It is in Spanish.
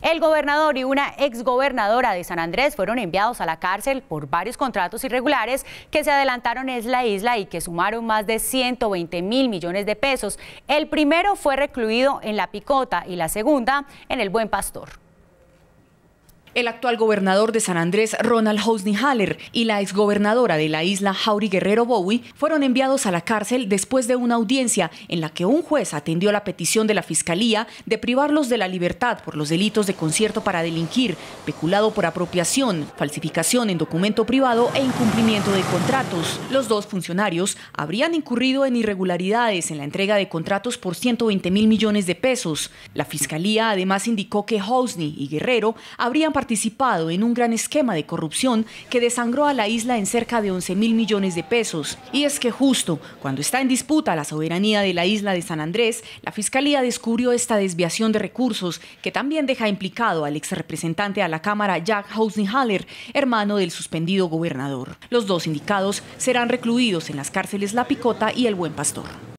El gobernador y una exgobernadora de San Andrés fueron enviados a la cárcel por varios contratos irregulares que se adelantaron en la isla y que sumaron más de 120.000 millones de pesos. El primero fue recluido en La Picota y la segunda en El Buen Pastor. El actual gobernador de San Andrés, Ronald Housney Haller, y la exgobernadora de la isla, Jaury Guerrero Bowie, fueron enviados a la cárcel después de una audiencia en la que un juez atendió la petición de la Fiscalía de privarlos de la libertad por los delitos de concierto para delinquir, peculado por apropiación, falsificación en documento privado e incumplimiento de contratos. Los dos funcionarios habrían incurrido en irregularidades en la entrega de contratos por 120.000 millones de pesos. La Fiscalía además indicó que Housney y Guerrero habrían participado en un gran esquema de corrupción que desangró a la isla en cerca de 11.000 millones de pesos. Y es que justo cuando está en disputa la soberanía de la isla de San Andrés, la Fiscalía descubrió esta desviación de recursos que también deja implicado al exrepresentante a la Cámara Jack Housney Haller, hermano del suspendido gobernador. Los dos indicados serán recluidos en las cárceles La Picota y El Buen Pastor.